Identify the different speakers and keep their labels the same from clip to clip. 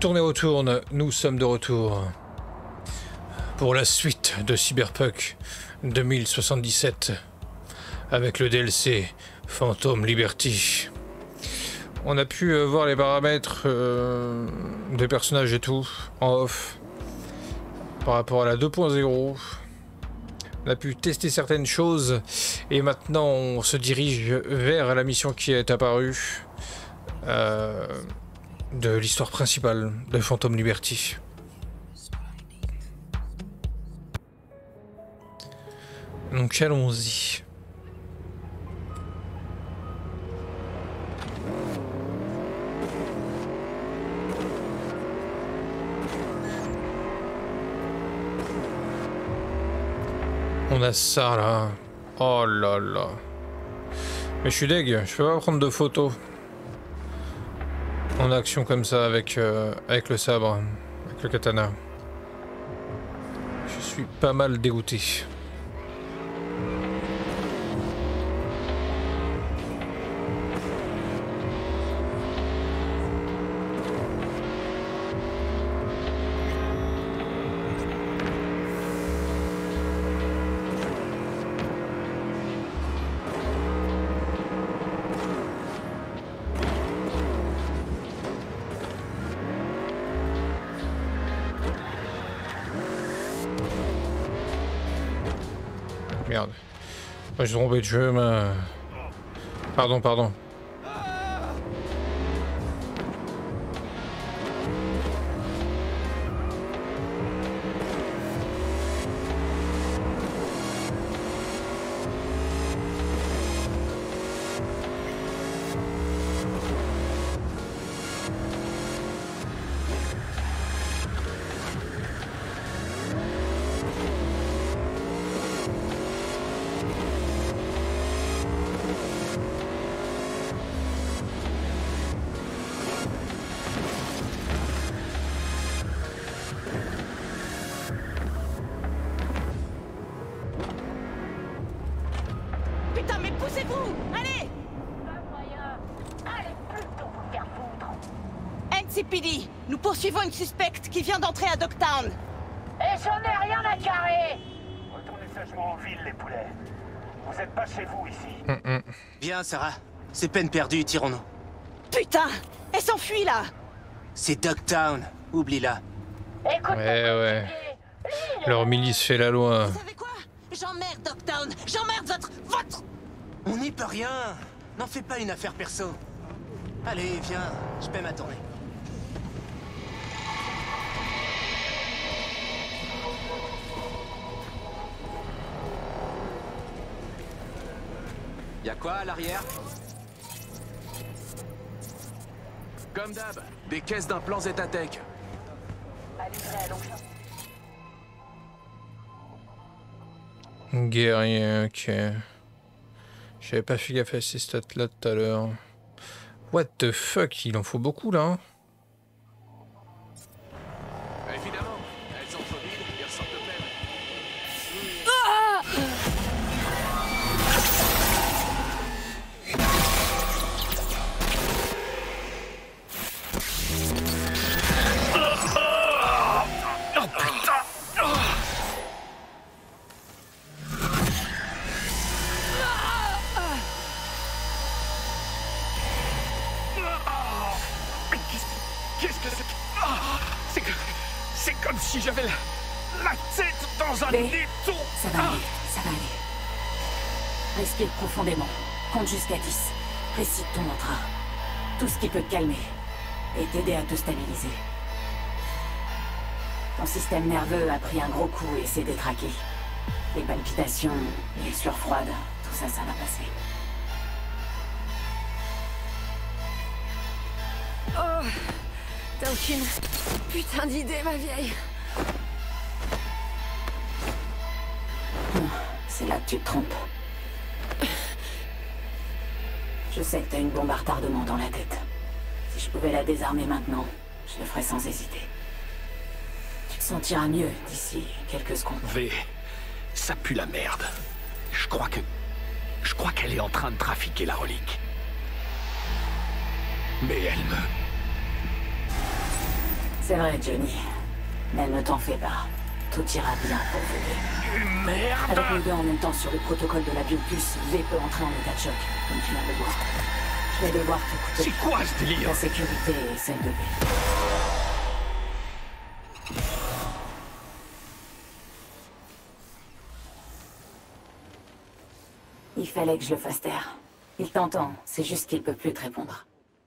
Speaker 1: Tournez retourne, nous sommes de retour pour la suite de Cyberpunk 2077 avec le DLC Phantom Liberty. On a pu voir les paramètres des personnages et tout en off par rapport à la 2.0. On a pu tester certaines choses et maintenant on se dirige vers la mission qui est apparue de l'histoire principale de Phantom Liberty. Donc allons-y. On a ça là. Oh là là. Mais je suis deg, je peux pas prendre de photos en action comme ça avec, avec le sabre, avec le katana. Je suis pas mal dégoûté. Merde. Moi, j'ai trompé de jeu, mais... Pardon.
Speaker 2: Putain, mais poussez-vous! Allez!
Speaker 3: Allez plutôt vous faire foutre!
Speaker 2: NCPD, nous poursuivons une suspecte qui vient d'entrer à Dogtown.
Speaker 3: Et j'en ai rien à carrer! Retournez sagement en ville, les poulets. Vous êtes pas chez vous, ici.
Speaker 4: Viens, Sarah. C'est peine perdue, tirons-nous.
Speaker 2: Putain! Elle s'enfuit, là!
Speaker 4: C'est Dogtown. Oublie-la.
Speaker 3: Écoute,
Speaker 1: Ouais. Leur milice fait la loi.
Speaker 2: Vous savez quoi? J'emmerde Dogtown! J'emmerde votre...
Speaker 4: On n'y peut rien. N'en fais pas une affaire perso. Allez, viens. Je paie ma tournée.
Speaker 5: Y'a quoi à l'arrière? Comme d'hab, des caisses d'implants Zetatech.
Speaker 1: Guerrier, ok. J'avais pas fait gaffe à ces stats là tout à l'heure. What the fuck, il en faut beaucoup là. Hein.
Speaker 5: Évidemment, elles sont solides et ressortent pleines.
Speaker 6: C'est comme si j'avais la tête dans un étau.
Speaker 7: Ça va aller, ça va aller. Respire profondément. Compte jusqu'à 10. Récite ton mantra. Tout ce qui peut te calmer et t'aider à te stabiliser. Ton système nerveux a pris un gros coup et s'est détraqué. Les palpitations, les sueurs froides, tout ça, ça va passer.
Speaker 8: Oh, t'as aucune putain d'idée, ma vieille.
Speaker 7: C'est là que tu te trompes. Je sais que t'as une bombe à retardement dans la tête. Si je pouvais la désarmer maintenant, je le ferais sans hésiter. Tu te sentiras mieux d'ici quelques secondes.
Speaker 6: V, ça pue la merde. Je crois qu'elle est en train de trafiquer la relique. Mais elle me...
Speaker 7: C'est vrai, Johnny. Mais ne t'en fais pas. Tout ira bien pour vous.
Speaker 6: Merde!
Speaker 7: Avec nous deux en même temps sur le protocole de la biopulse, V peut entrer en état de choc, comme tu viens de le voir. Je vais devoir t'écouter.
Speaker 6: C'est quoi ce délire?
Speaker 7: Ta sécurité et celle de V. Il fallait que je le fasse taire. Il t'entend, c'est juste qu'il peut plus te répondre.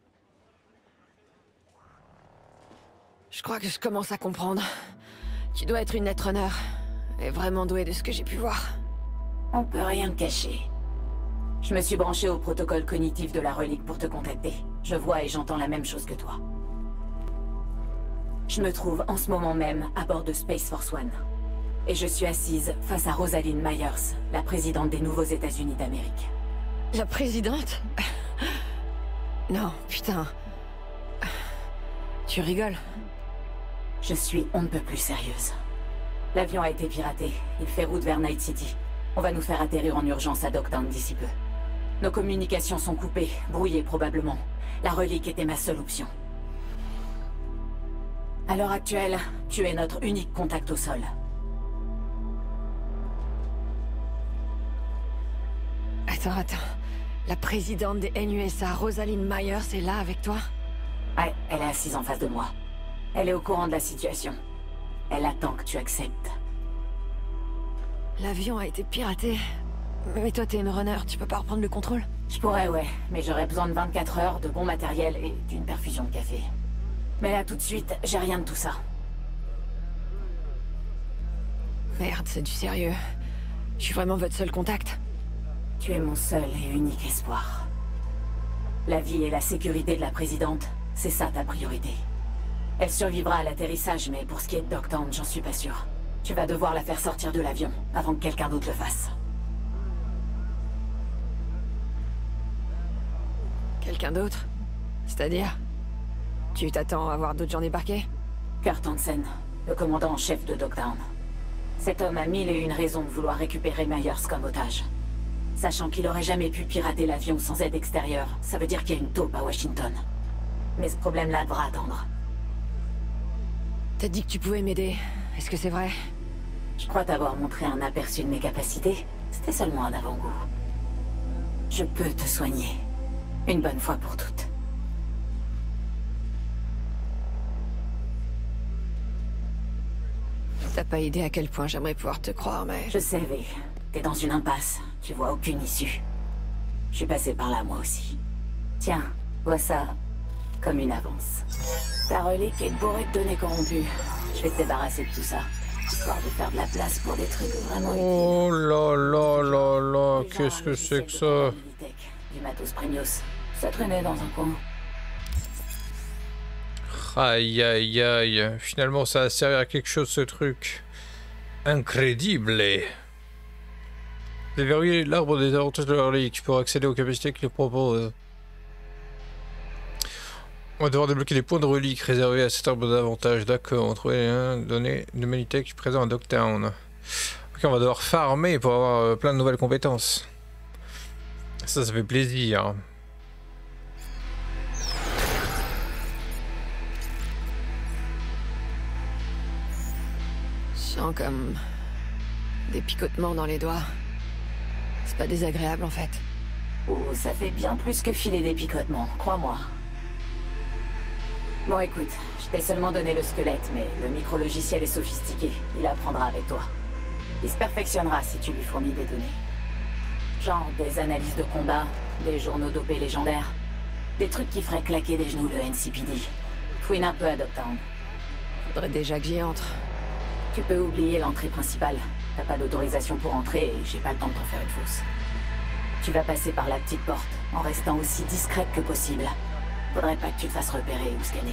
Speaker 8: Je crois que je commence à comprendre. Tu dois être une netrunner. Et vraiment douée de ce que j'ai pu voir.
Speaker 7: On peut rien te cacher. Je me suis branché au protocole cognitif de la relique pour te contacter. Je vois et j'entends la même chose que toi. Je me trouve en ce moment même à bord de Space Force One. Et je suis assise face à Rosalind Myers, la présidente des Nouveaux États-Unis d'Amérique.
Speaker 8: La présidente? Non, putain. Tu rigoles?
Speaker 7: Je suis on ne peut plus sérieuse. L'avion a été piraté. Il fait route vers Night City. On va nous faire atterrir en urgence à Dogtown d'ici peu. Nos communications sont coupées, brouillées probablement. La relique était ma seule option. À l'heure actuelle, tu es notre unique contact au sol.
Speaker 8: Attends. La présidente des NUSA, Rosalind Myers, est là avec toi?
Speaker 7: Ouais, elle est assise en face de moi. Elle est au courant de la situation. Elle attend que tu acceptes.
Speaker 8: L'avion a été piraté. Mais toi, t'es une runner, tu peux pas reprendre le contrôle?
Speaker 7: Je pourrais, ouais, mais j'aurais besoin de 24 heures, de bon matériel et d'une perfusion de café. Mais là, tout de suite, j'ai rien de tout ça.
Speaker 8: Merde, c'est du sérieux. Je suis vraiment votre seul contact.
Speaker 7: Tu es mon seul et unique espoir. La vie et la sécurité de la présidente, c'est ça ta priorité. Elle survivra à l'atterrissage, mais pour ce qui est de Dogtown, j'en suis pas sûr. Tu vas devoir la faire sortir de l'avion, avant que quelqu'un d'autre le fasse.
Speaker 8: Quelqu'un d'autre? C'est-à-dire? Tu t'attends à voir d'autres gens débarquer?
Speaker 7: Kurt Hansen, le commandant en chef de Dogtown. Cet homme a 1001 raisons de vouloir récupérer Myers comme otage. Sachant qu'il aurait jamais pu pirater l'avion sans aide extérieure, ça veut dire qu'il y a une taupe à Washington. Mais ce problème-là devra attendre.
Speaker 8: T'as dit que tu pouvais m'aider. Est-ce que c'est vrai?
Speaker 7: Je crois t'avoir montré un aperçu de mes capacités. C'était seulement un avant-goût. Je peux te soigner. Une bonne fois pour toutes.
Speaker 8: T'as pas idée à quel point j'aimerais pouvoir te croire, mais...
Speaker 7: Je sais, V. T'es dans une impasse. Tu vois aucune issue. Je suis passé par là, moi aussi. Tiens, vois ça comme une avance. Ta relique est bourrée de données corrompues. Je vais te débarrasser de tout ça, histoire de faire de la place pour des trucs vraiment utiles.
Speaker 1: Oh là là là là, qu'est-ce que c'est que ça?
Speaker 7: Du matos premios. Ça traînait dans un coin.
Speaker 1: Aïe aïe aïe, finalement ça a servi à quelque chose ce truc. Incrédible. Déverrouiller l'arbre des avantages de la relique pour accéder aux capacités qu'il propose. On va devoir débloquer les points de relique réservés à cet arbre d'avantages. D'accord, on va trouver un donné de Manitech présent à Dogtown. Ok, on va devoir farmer pour avoir plein de nouvelles compétences. Ça fait plaisir.
Speaker 8: Je sens comme... des picotements dans les doigts. C'est pas désagréable en fait.
Speaker 7: Oh, ça fait bien plus que filer des picotements, crois-moi. Bon, écoute, je t'ai seulement donné le squelette, mais le micro-logiciel est sophistiqué. Il apprendra avec toi. Il se perfectionnera si tu lui fournis des données. Genre des analyses de combat, des journaux dopés légendaires. Des trucs qui feraient claquer des genoux le NCPD. Fouine un peu à Dogtown.
Speaker 8: Faudrait déjà que j'y entre.
Speaker 7: Tu peux oublier l'entrée principale. T'as pas d'autorisation pour entrer et j'ai pas le temps de t'en faire une fausse. Tu vas passer par la petite porte, en restant aussi discrète que possible. Faudrait pas que tu te fasses repérer ou scanner.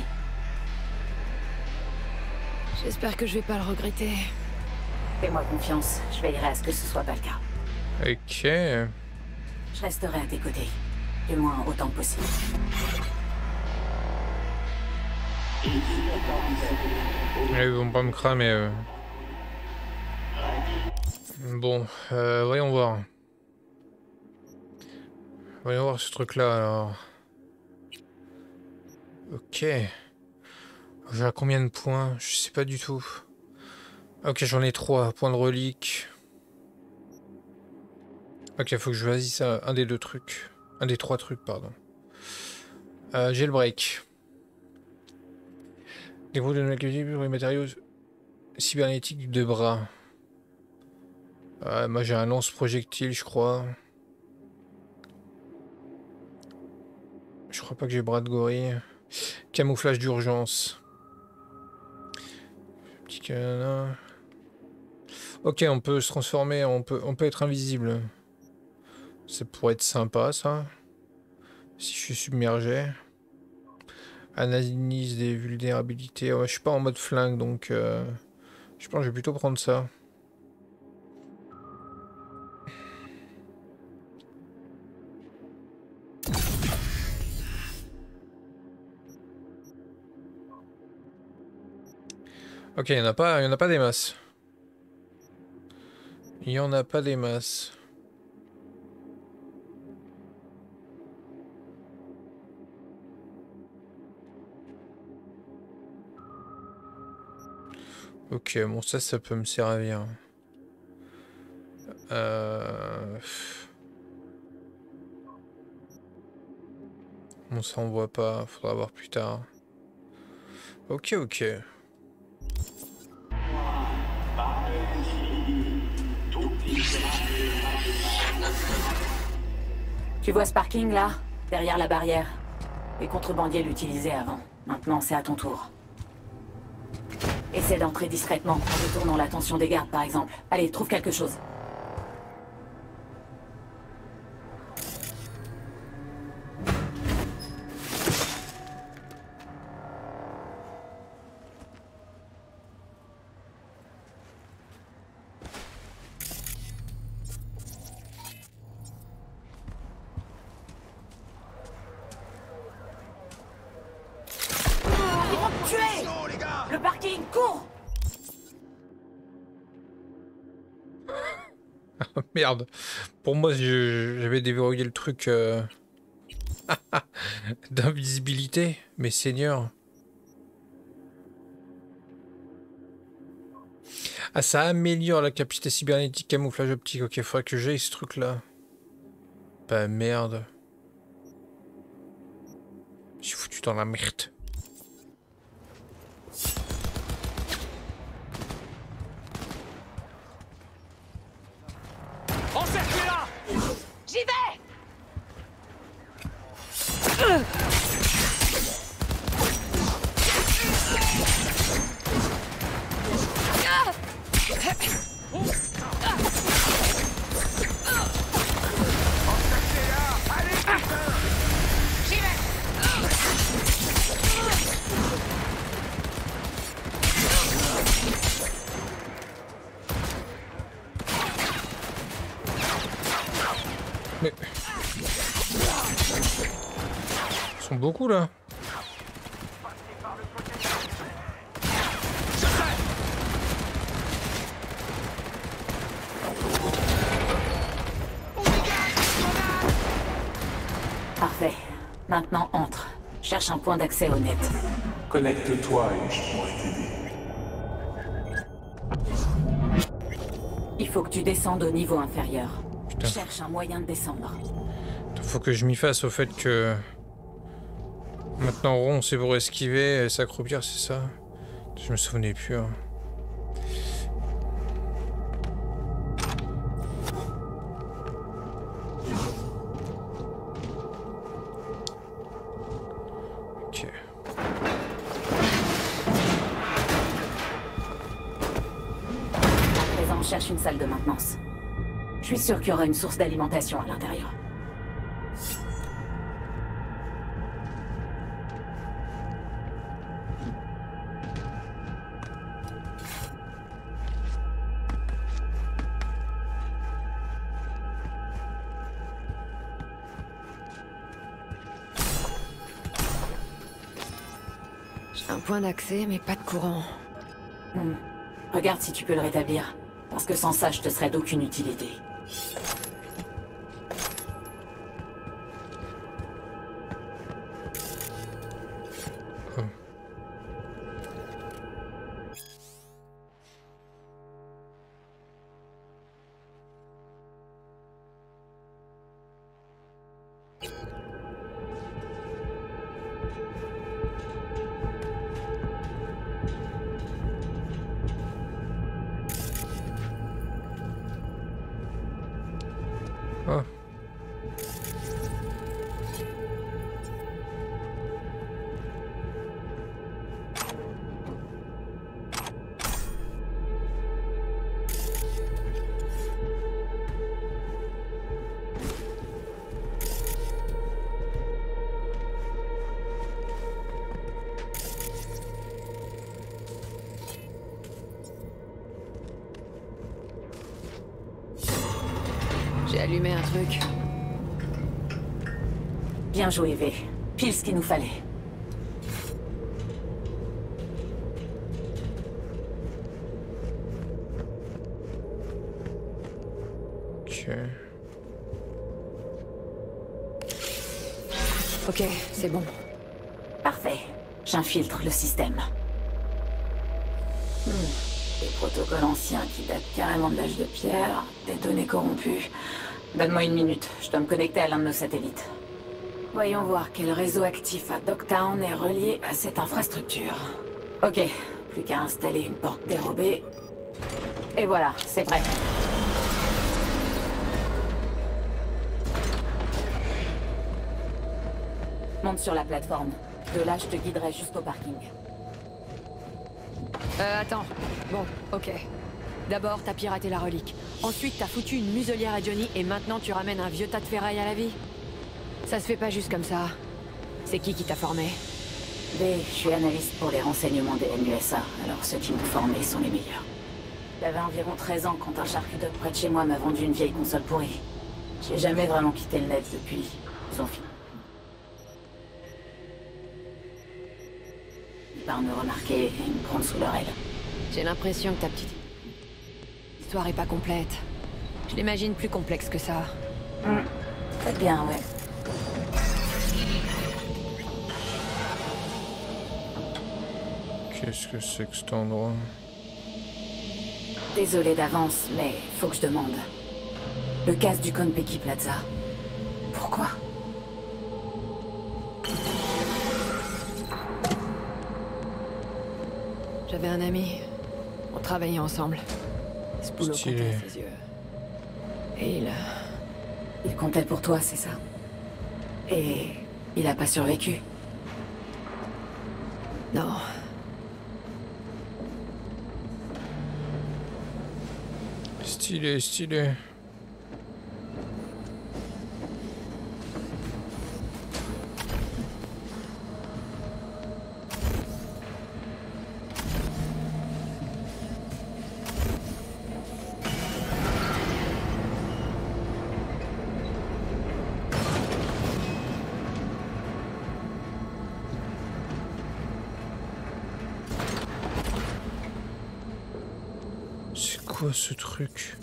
Speaker 8: J'espère que je vais pas le regretter.
Speaker 7: Fais-moi confiance, je veillerai à ce que ce soit pas le cas.
Speaker 1: Ok.
Speaker 7: Je resterai à tes côtés. Du moins autant que possible.
Speaker 1: Ils vont pas me cramer. Bon, voyons voir. Voyons voir ce truc-là alors. Ok. J'ai à combien de points? Je sais pas du tout. Ok, j'en ai 3 points de relique. Ok, faut que je choisisse un des 2 trucs. Un des 3 trucs, pardon. Jailbreak. Découvre de nouvelles capacités pour les matériaux cybernétiques de bras. Moi j'ai un lance-projectile, je crois. Je crois pas que j'ai bras de gorille. Camouflage d'urgence. Petit cadenas. Ok, on peut se transformer, on peut être invisible. Ça pourrait être sympa, ça. Si je suis submergé. Analyse des vulnérabilités. Ouais, je suis pas en mode flingue, donc je pense que je vais plutôt prendre ça. Ok, il y en a pas des masses. Il y en a pas des masses. Ok, bon ça peut me servir. Bon ça on voit pas, faudra voir plus tard. Ok.
Speaker 7: Tu vois ce parking là? Derrière la barrière. Les contrebandiers l'utilisaient avant. Maintenant c'est à ton tour. Essaie d'entrer discrètement, en détournant l'attention des gardes par exemple. Allez, trouve quelque chose. Ils vont te tuer! Le parking, cours!
Speaker 1: Merde. Pour moi, j'avais déverrouillé le truc d'invisibilité. Mais seigneur. Ah, ça améliore la capacité cybernétique camouflage optique. Ok, faudrait que j'aille ce truc-là. Bah merde. Je suis foutu dans la merde.
Speaker 3: Encerclez-la!
Speaker 2: J'y vais! J'y vais!
Speaker 1: Mais... Ils sont beaucoup là.
Speaker 7: Parfait. Maintenant entre. Cherche un point d'accès au net.
Speaker 9: Connecte-toi et je pourrai t'aider.
Speaker 7: Il faut que tu descendes au niveau inférieur.
Speaker 1: Putain.
Speaker 7: Cherche un moyen de descendre.
Speaker 1: Faut que je m'y fasse au fait que... Maintenant rond c'est pour esquiver et s'accroupir, c'est ça? Je me souvenais plus. Hein. Ok.
Speaker 7: À présent, cherche une salle de maintenance. Je suis sûr qu'il y aura une source d'alimentation à l'intérieur.
Speaker 8: J'ai un point d'accès, mais pas de courant.
Speaker 7: Regarde si tu peux le rétablir. Parce que sans ça, je te serais d'aucune utilité.
Speaker 8: allumé un truc.
Speaker 7: Bien joué, V. Pile ce qu'il nous fallait.
Speaker 1: Ok.
Speaker 8: Ok, c'est bon.
Speaker 7: Parfait. J'infiltre le système. Des protocoles anciens qui datent carrément de l'âge de pierre, des données corrompues. Donne-moi une minute, je dois me connecter à l'un de nos satellites. Voyons voir quel réseau actif à Dogtown est relié à cette infrastructure. Ok, plus qu'à installer une porte dérobée. Et voilà, c'est prêt. Monte sur la plateforme. De là, je te guiderai jusqu'au parking.
Speaker 8: Attends. Bon, ok. D'abord, t'as piraté la relique. Ensuite, t'as foutu une muselière à Johnny et maintenant tu ramènes un vieux tas de ferraille à la vie. Ça se fait pas juste comme ça. C'est qui t'a formé?
Speaker 7: B, je suis analyste pour les renseignements des NUSA, alors ceux qui m'ont formé sont les meilleurs. J'avais environ 13 ans quand un charcutier près de chez moi m'a vendu une vieille console pourrie. J'ai jamais vraiment quitté le net depuis. Ils ont fini par me remarquer et me prendre sous leur aile.
Speaker 8: J'ai l'impression que ta petite histoire est pas complète. Je l'imagine plus complexe que ça.
Speaker 7: Peut-être bien, ouais.
Speaker 1: Qu'est-ce que c'est que cet endroit?
Speaker 7: Désolé d'avance, mais faut que je demande. Le casse du Konpeki Plaza. Pourquoi?
Speaker 8: J'avais un ami. On travaillait ensemble. Ce boulot
Speaker 1: Stylé.
Speaker 8: comptait à ses yeux. Et
Speaker 7: Il comptait pour toi, c'est ça? Et il a pas survécu?
Speaker 8: Non.
Speaker 1: Stylé, stylé. C'est quoi ce truc?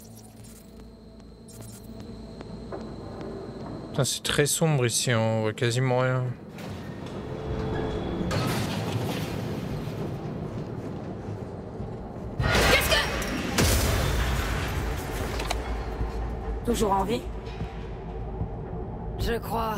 Speaker 1: Putain, c'est très sombre ici, hein. On voit quasiment rien.
Speaker 7: Toujours en vie?
Speaker 8: Je crois.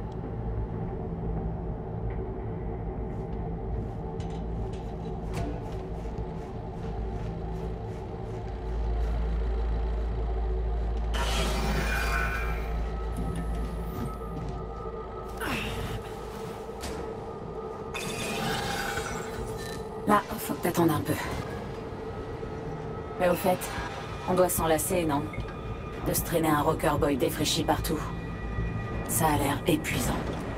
Speaker 7: Là, faut que t'attendes un peu. Mais au fait, on doit s'en lasser, non? De se traîner un rocker boy défraîchi partout. Ça a l'air épuisant.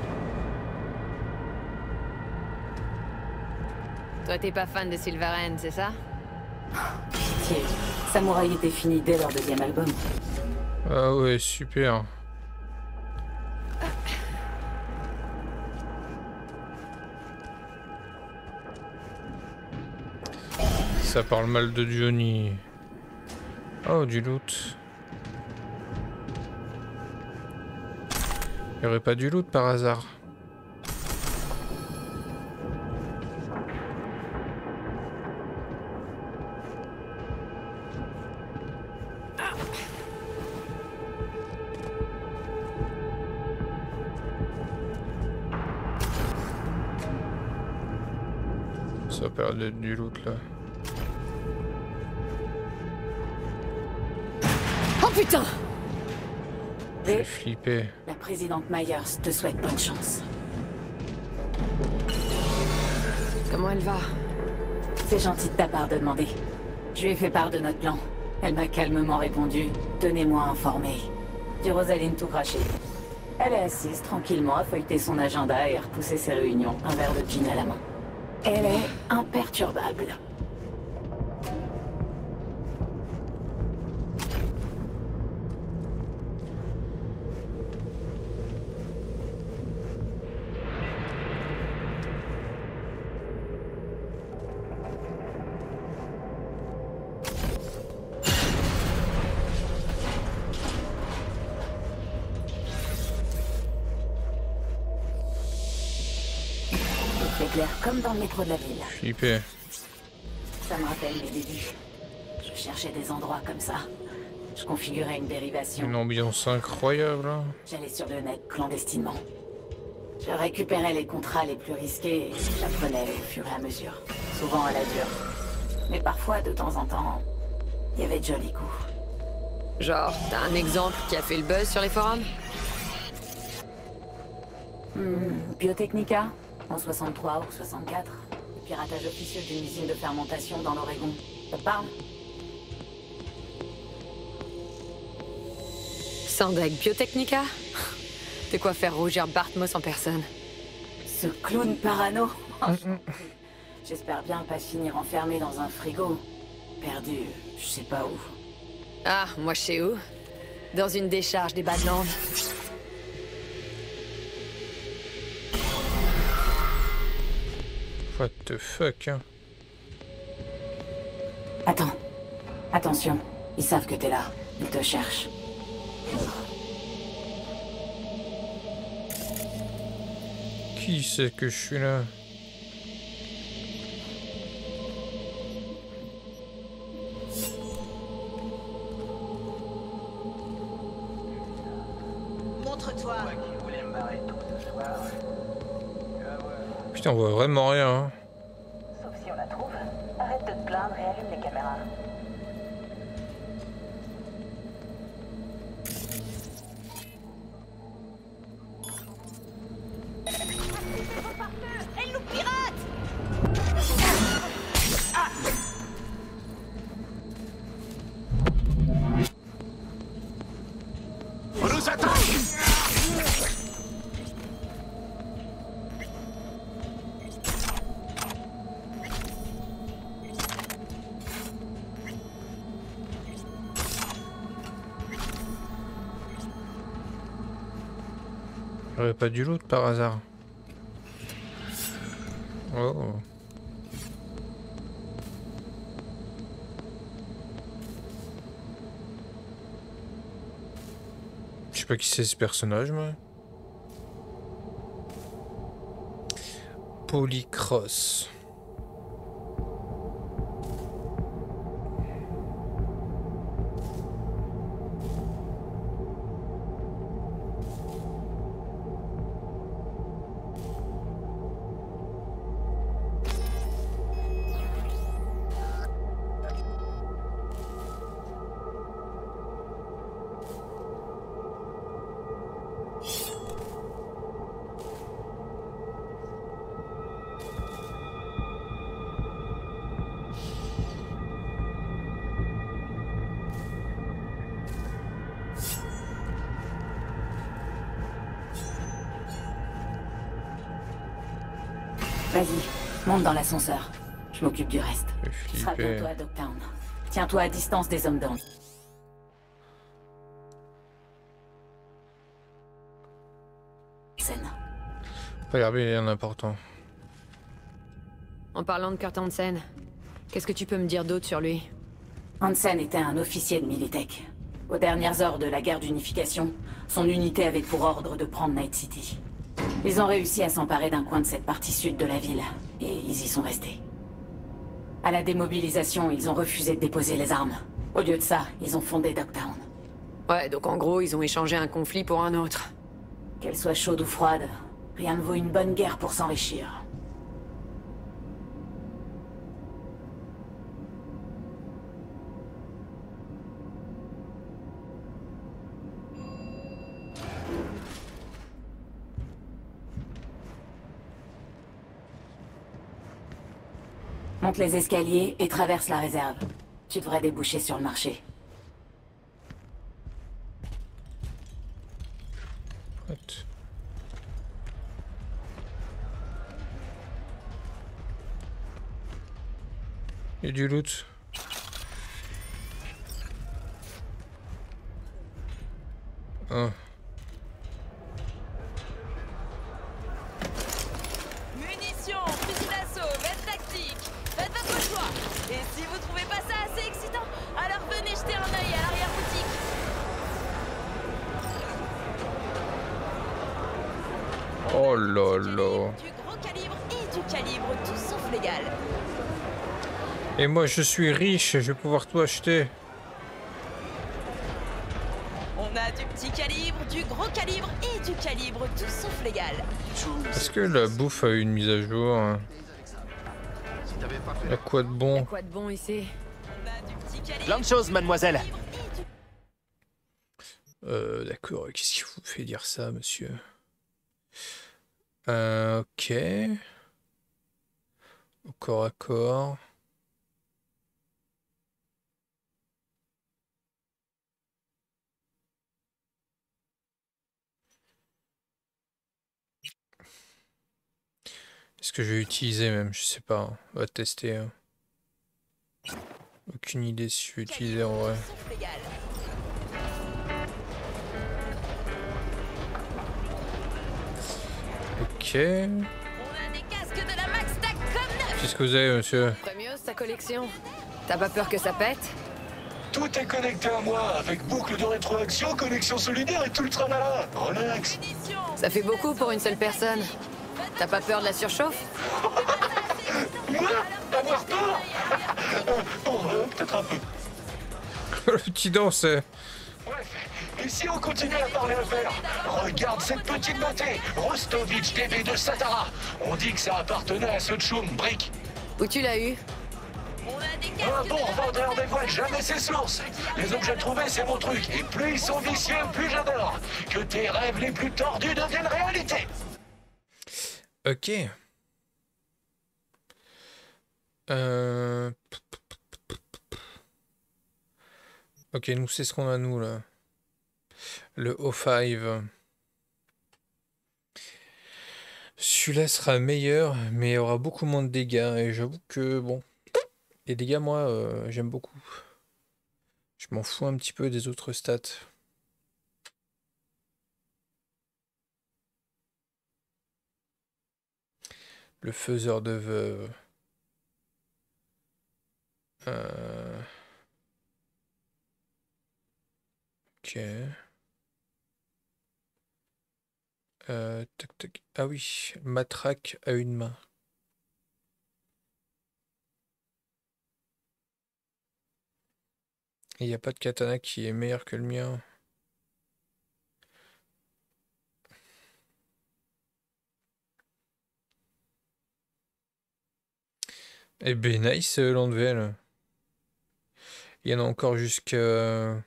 Speaker 8: Toi, t'es pas fan de Silverhand, c'est ça?
Speaker 7: Pitié. Samouraï était fini dès leur deuxième album.
Speaker 1: Ah ouais, super. Ça parle mal de Johnny. Oh, du loot. Il y aurait pas du loot par hasard? Ça parle d'être du loot là.
Speaker 8: Oh putain!
Speaker 1: J'ai flippé.
Speaker 7: La présidente Myers te souhaite bonne chance.
Speaker 8: Comment elle va?
Speaker 7: C'est gentil de ta part de demander. Je lui ai fait part de notre plan. Elle m'a calmement répondu. Tenez-moi informé. Dit Rosaline tout craché. Elle est assise tranquillement à feuilleter son agenda et à repousser ses réunions, un verre de gin à la main. Elle est imperturbable. nucléaire comme dans le métro de la ville.
Speaker 1: Flippé.
Speaker 7: Ça me rappelle mes débuts. Je cherchais des endroits comme ça. Je configurais une dérivation.
Speaker 1: Une ambiance incroyable. Hein.
Speaker 7: J'allais sur le net clandestinement. Je récupérais les contrats les plus risqués et j'apprenais au fur et à mesure. Souvent à la dure. Mais parfois, de temps en temps, il y avait de jolis coups.
Speaker 8: Genre, t'as un exemple qui a fait le buzz sur les forums?
Speaker 7: Biotechnica, en 63 ou 64. Le piratage officieux d'une usine de fermentation dans l'Oregon. Ça te parle?
Speaker 8: Sandek Biotechnica? De quoi faire rougir Bartmoss en personne.
Speaker 7: Ce clown parano. J'espère bien pas finir enfermé dans un frigo. Perdu, je sais pas où.
Speaker 8: Ah, moi je sais où. Dans une décharge des Badlands.
Speaker 1: What the fuck, hein.
Speaker 7: Attends. Attention. Ils savent que t'es là. Ils te cherchent.
Speaker 1: Qui c'est que je suis là?
Speaker 2: Montre-toi.
Speaker 1: Putain, on voit vraiment rien. Hein.
Speaker 2: Sauf si on la trouve. Arrête de te plaindre et allume les caméras. Elle nous pirate!
Speaker 6: On nous attaque!
Speaker 1: J'aurais pas du loot par hasard. Oh. Je sais pas qui c'est ce personnage, moi. Polycross.
Speaker 7: Vas-y, monte dans l'ascenseur. Je m'occupe du reste. Tu seras
Speaker 1: Flippé.
Speaker 7: bientôt à Dogtown. Tiens-toi à distance des hommes d'ombre. Scène.
Speaker 1: Pas l'air bien important.
Speaker 8: En parlant de Kurt Hansen, qu'est-ce que tu peux me dire d'autre sur lui?
Speaker 7: Hansen était un officier de Militech. Aux dernières heures de la guerre d'unification, son unité avait pour ordre de prendre Night City. Ils ont réussi à s'emparer d'un coin de cette partie sud de la ville, et ils y sont restés. À la démobilisation, ils ont refusé de déposer les armes. Au lieu de ça, ils ont fondé Dogtown.
Speaker 8: Ouais, donc en gros, ils ont échangé un conflit pour un autre.
Speaker 7: Qu'elle soit chaude ou froide, rien ne vaut une bonne guerre pour s'enrichir. Monte les escaliers et traverse la réserve. Tu devrais déboucher sur le marché.
Speaker 1: What? Il y a du loot. Ah.
Speaker 2: Munitions, fusil d'assaut, veste tactique. Faites votre choix. Et si vous trouvez pas ça assez excitant, alors venez jeter un œil à l'arrière-boutique.
Speaker 1: Oh là là.
Speaker 2: Du gros calibre et du calibre. calibre tout sauf légal.
Speaker 1: Et moi, je suis riche, je vais pouvoir tout acheter.
Speaker 2: On a du petit calibre, du gros calibre et du calibre tout sauf légal.
Speaker 1: Est-ce que la bouffe a eu une mise à jour hein? Y'a quoi de bon?
Speaker 8: Quoi de bon ici?
Speaker 2: On a du petit calibre.
Speaker 4: Plein de choses, mademoiselle.
Speaker 1: D'accord, qu'est-ce qui vous fait dire ça, monsieur? Ok. Au corps à corps. Est-ce que je vais utiliser même? Je sais pas. On va tester. Hein. Aucune idée si je vais utiliser en vrai. Ok.
Speaker 2: On a des casques de la Max Tac comme neuf.
Speaker 1: Qu'est-ce que vous avez, monsieur?
Speaker 8: Premios, ta collection. T'as pas peur que ça pète?
Speaker 3: Tout est connecté à moi, avec boucle de rétroaction, connexion solidaire et tout le tralala. Relax.
Speaker 8: Ça fait beaucoup pour une seule personne. T'as pas peur de la surchauffe?
Speaker 3: Moi? Avoir peur? Peut-être un peu.
Speaker 1: Le petit dent, c'est...
Speaker 3: Bref, et si on continue à parler affaires? Regarde cette petite beauté, Rostovitch DB de Satara. On dit que ça appartenait à ce tchoum, Brick.
Speaker 8: Où tu l'as eu?
Speaker 2: On a des
Speaker 3: Un
Speaker 2: casques
Speaker 3: bon vendeur dévoile jamais ses sources. Les objets trouvés, c'est mon truc. Et plus ils sont vicieux, plus j'adore. Que tes rêves les plus tordus deviennent réalité.
Speaker 1: Ok. Ok, nous, c'est ce qu'on a, nous, là. Le O5. Celui-là sera meilleur, mais aura beaucoup moins de dégâts. Et j'avoue que, bon... Les dégâts, moi, j'aime beaucoup. Je m'en fous un petit peu des autres stats. Le faiseur de veuve. Ok. Tac, tac. Ah oui, matraque à une main. Il n'y a pas de katana qui est meilleur que le mien. Eh ben nice l'Andvel. Il y en a encore jusqu'à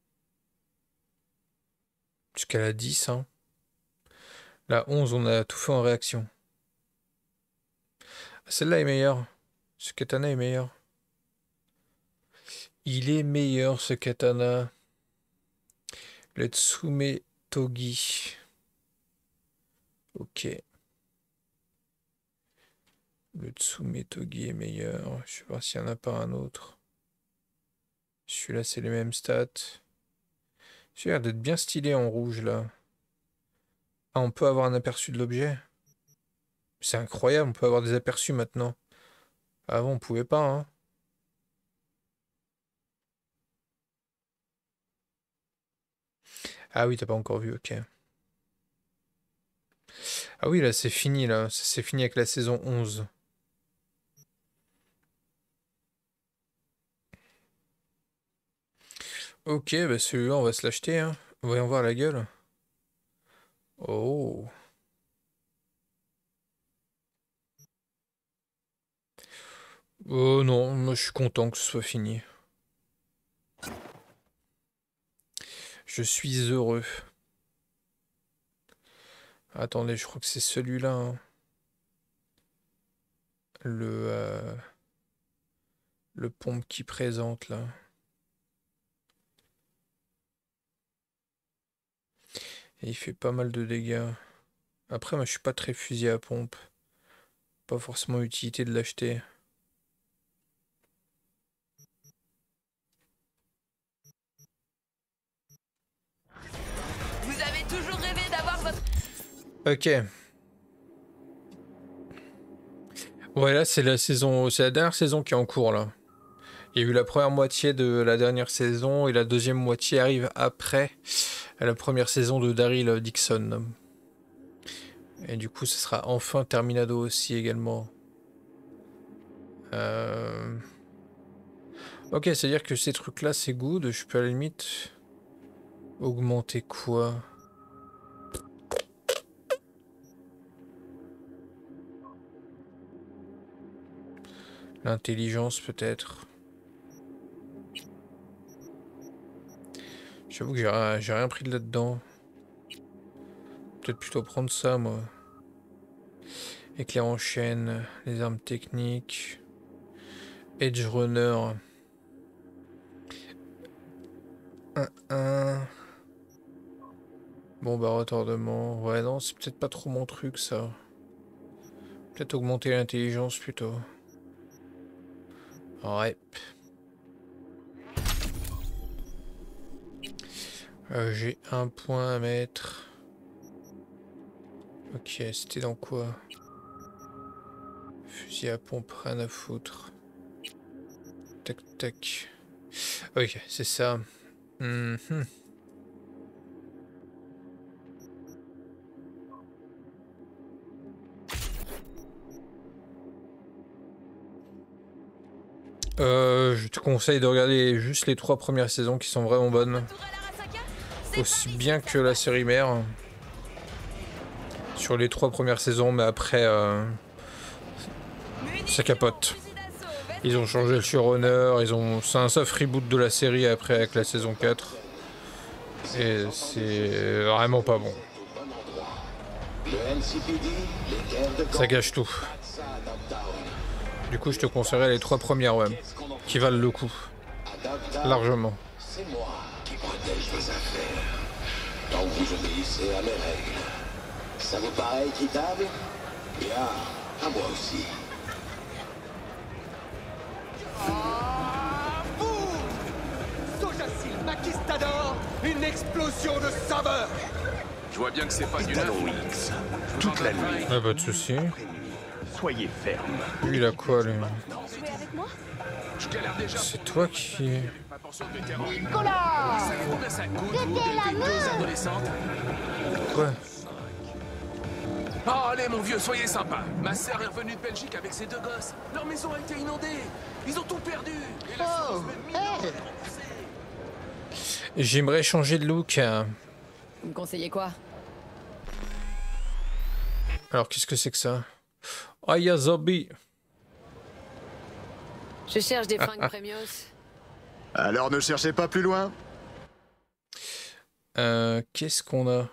Speaker 1: la 10. Hein. La 11, on a tout fait en réaction. Celle-là est meilleure. Ce katana est meilleur. Il est meilleur ce katana. Le Tsume Togi. Ok. Le Tsume Togi est meilleur. Je vais voir s'il n'y en a pas un autre. Celui-là, c'est les mêmes stats. J'ai l'air d'être bien stylé en rouge, là. Ah, on peut avoir un aperçu de l'objet. C'est incroyable, on peut avoir des aperçus maintenant. Avant, on pouvait pas, hein. Ah oui, t'as pas encore vu, ok. Ah oui, là, c'est fini, là. C'est fini avec la saison 11. Ok, bah celui-là, on va se l'acheter, hein. Voyons voir la gueule. Oh. Oh non, moi je suis content que ce soit fini. Je suis heureux. Attendez, je crois que c'est celui-là. Hein. Le pompe qui présente là. Et il fait pas mal de dégâts. Après, moi je suis pas très fusil à pompe. Pas forcément utilité de l'acheter.
Speaker 2: Vous avez toujours rêvé d'avoir votre...
Speaker 1: Ok. Ouais, là c'est la saison, c'est la dernière saison qui est en cours là. Il y a eu la première moitié de la dernière saison et la deuxième moitié arrive après la première saison de Daryl Dixon. Et du coup, ce sera enfin Terminado aussi également. Ok, c'est-à-dire que ces trucs-là, c'est good. Je peux à la limite augmenter quoi? L'intelligence, peut-être. J'avoue que j'ai rien pris de là-dedans. Peut-être plutôt prendre ça, moi. Éclair en chaîne, les armes techniques, Edge Runner. 1-1. Bon bah retardement. Ouais non, c'est peut-être pas trop mon truc ça. Peut-être augmenter l'intelligence plutôt. Ouais. J'ai un point à mettre. Ok, c'était dans quoi? Fusil à pompe, rien à foutre. Tac tac. Ok, c'est ça. Je te conseille de regarder juste les 3 premières saisons qui sont vraiment bonnes. Aussi bien que la série mère. Sur les 3 premières saisons, mais après ça capote. Ils ont changé le showrunner, c'est un soft reboot de la série après avec la saison 4. Et c'est vraiment pas bon. Ça gâche tout. Du coup, je te conseillerais les 3 premières, ouais, qui valent le coup. Largement.
Speaker 10: C'est moi qui protège vos affaires. Tant que vous obéissez à mes règles. Ça vous paraît équitable? Bien, à moi aussi.
Speaker 11: Sojacil Maquistador, une explosion de saveur.
Speaker 5: Je vois bien que c'est pas du neuf.
Speaker 6: X, toute la nuit.
Speaker 1: Ah, pas de soucis.
Speaker 6: Soyez ferme.
Speaker 1: Lui, il a quoi, lui?
Speaker 2: Jouer avec moi?
Speaker 5: Je galère déjà.
Speaker 1: C'est toi qui...
Speaker 5: Ma portion de terrain.
Speaker 12: Nicolas!
Speaker 5: Vous savez combien ça coûte pour élever 2 adolescentes?
Speaker 1: Quoi?
Speaker 5: Oh, allez, mon vieux, soyez sympa. Ma sœur est revenue de Belgique avec ses 2 gosses. Leur maison a été inondée. Ils ont tout perdu. Et l'assurance met 1000 € à rembourser.
Speaker 1: J'aimerais changer de look.
Speaker 8: Vous me conseillez quoi?
Speaker 1: Alors, qu'est-ce que c'est que ça? Oh, y'a zombie.
Speaker 8: Je cherche des fringues premios.
Speaker 13: Alors ne cherchez pas plus loin.
Speaker 1: Qu'est-ce qu'on a?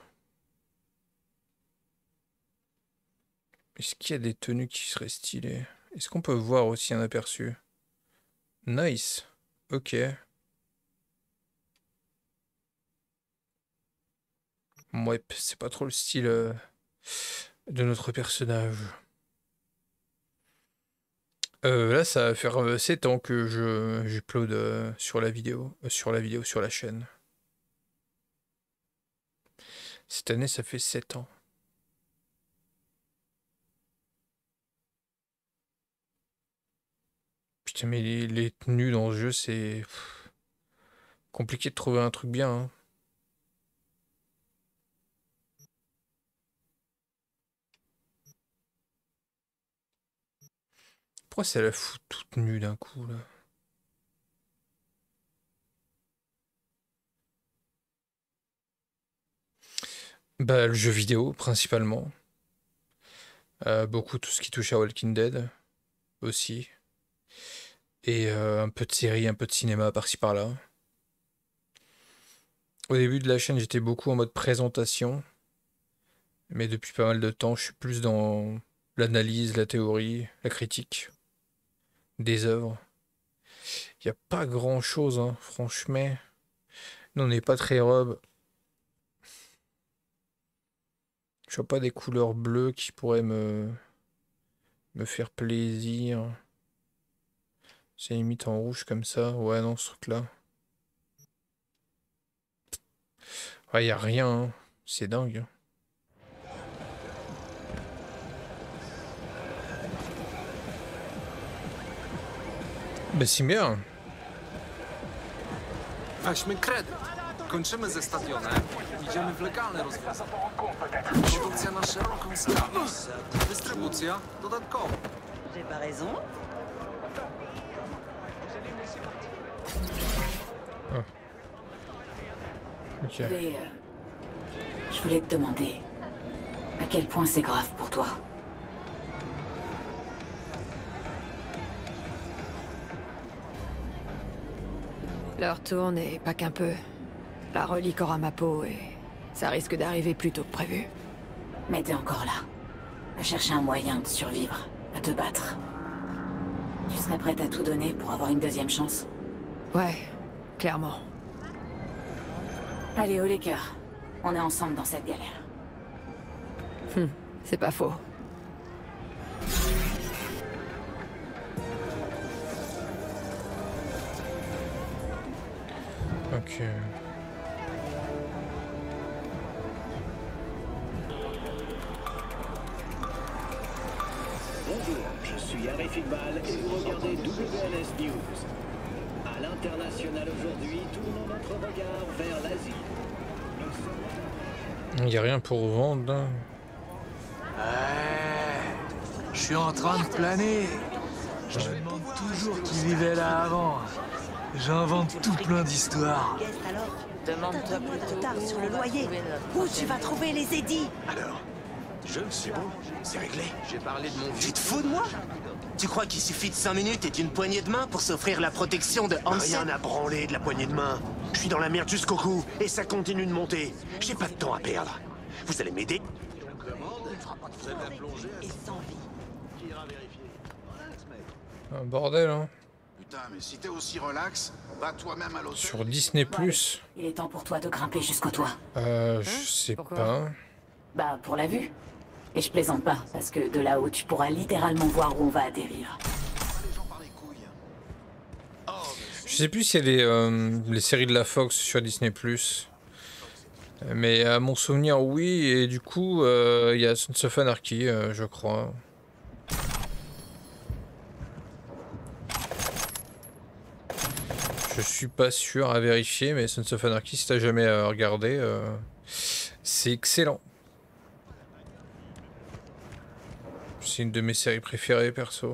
Speaker 1: Est-ce qu'il y a des tenues qui seraient stylées? Est-ce qu'on peut voir aussi un aperçu? Nice. Ok. Ouais, c'est pas trop le style de notre personnage. Là, ça va faire 7 ans que j'upload sur la vidéo, sur la chaîne. Cette année, ça fait 7 ans. Putain, mais les tenues dans ce jeu, c'est compliqué de trouver un truc bien, hein. Pourquoi ça la fout toute nue d'un coup, là? Bah, le jeu vidéo, principalement. Beaucoup tout ce qui touche à Walking Dead, aussi. Et un peu de série, un peu de cinéma par-ci par-là. Au début de la chaîne, j'étais beaucoup en mode présentation. Mais depuis pas mal de temps, je suis plus dans l'analyse, la théorie, la critique des œuvres. Il n'y a pas grand-chose, hein, franchement. Nous, on n'est pas très robe. Je vois pas des couleurs bleues qui pourraient me faire plaisir. C'est limite en rouge comme ça. Ouais, non, ce truc-là. Ouais, y a rien, hein. C'est dingue. Bah, c'est bien.
Speaker 14: Weźmy kredyt. Kończymy ze stadionem. Idziemy w legalne rozwiązanie. Produkcja na szeroką skalę. Dystrybucja dodatkowa.
Speaker 2: J'ai pas raison?
Speaker 1: Oh. Ok.
Speaker 7: Je voulais te demander à quel point c'est grave pour toi.
Speaker 8: L'heure tourne et pas qu'un peu. La relique aura ma peau et ça risque d'arriver plus tôt que prévu.
Speaker 7: Mais t'es encore là, à chercher un moyen de survivre, à te battre. Tu serais prête à tout donner pour avoir une deuxième chance?
Speaker 8: Ouais, clairement.
Speaker 7: Allez, haut les cœurs. On est ensemble dans cette galère.
Speaker 8: C'est pas faux.
Speaker 1: Ok.
Speaker 10: Bonjour, je suis Harry Figbal et vous regardez WNS News. À l'international aujourd'hui, tournons notre regard vers l'Asie.
Speaker 1: Il n'y a rien pour vendre.
Speaker 14: Je suis en train de planer. Je me demande toujours qui vivait là avant. J'invente tout plein d'histoires.
Speaker 2: Demande-toi plutôt
Speaker 12: Tard sur le loyer. Où tu vas trouver les édits?
Speaker 4: Alors, c'est bon, c'est réglé.
Speaker 5: J'ai parlé de mon
Speaker 4: Tu te fous de moi? Tu crois qu'il suffit de 5 minutes et d'une poignée de main pour s'offrir la protection de Hansen?
Speaker 15: Rien à branler de la poignée de main. Je suis dans la merde jusqu'au cou et ça continue de monter. J'ai pas de temps à perdre. Vous allez m'aider?
Speaker 1: Un bordel, hein.
Speaker 16: Putain, mais si t'es aussi relax, va toi-même à l'hôtel.
Speaker 1: Sur Disney+.
Speaker 7: Il est temps pour toi de grimper jusqu'au toit.
Speaker 1: Je sais pas.
Speaker 7: Bah, pour la vue. Et je plaisante pas, parce que de là-haut, tu pourras littéralement voir où on va atterrir.
Speaker 1: Je sais plus s'il y a les séries de la Fox sur Disney+. Mais à mon souvenir, oui. Et du coup, il y a Sons of Anarchy, je crois. Je suis pas sûr, à vérifier, mais Sons of Anarchy, si t'as jamais regardé, c'est excellent. C'est une de mes séries préférées, perso.